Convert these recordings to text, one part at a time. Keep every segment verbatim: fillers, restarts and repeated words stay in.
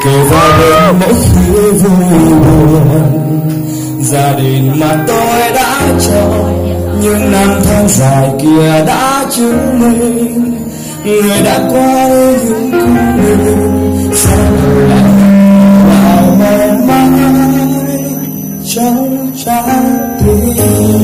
kề vai bên mỗi khi vui buồn. Gia đình mà tôi đã chọn những năm tháng dài kia đã chứng minh người đã qua những cung đường sao lại vào mãi mãi trong trái tim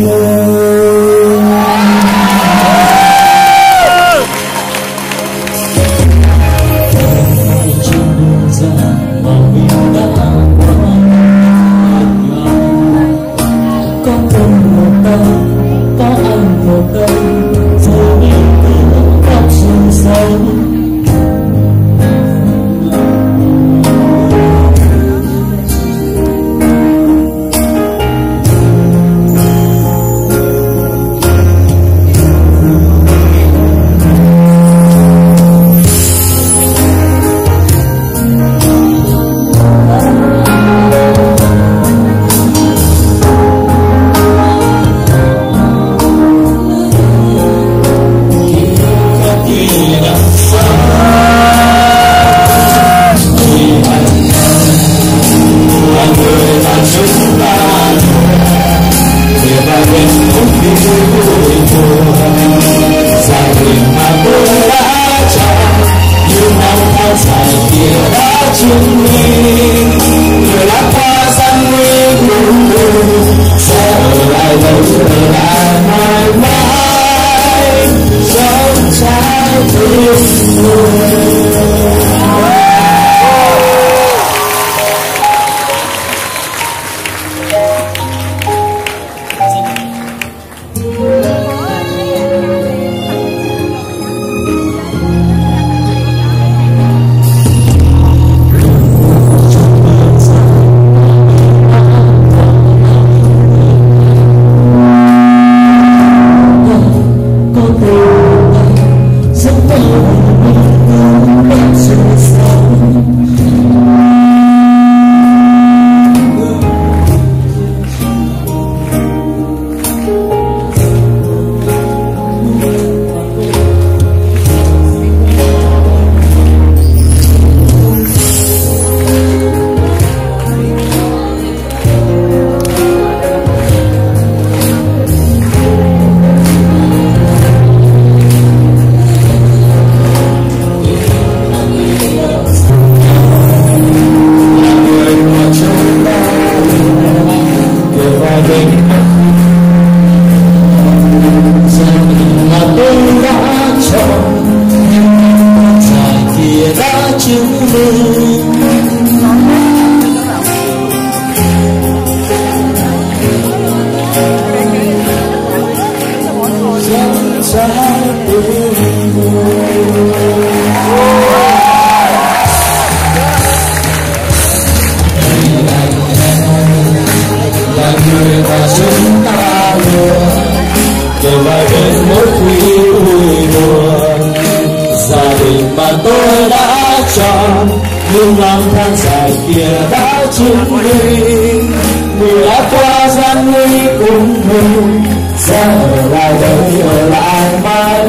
những năm tháng dài kia đã chứng minh người đã qua gian nguy cùng mình sẽ ở lại đây, ở lại mãi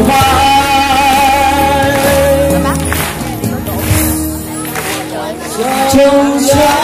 mãi trong trái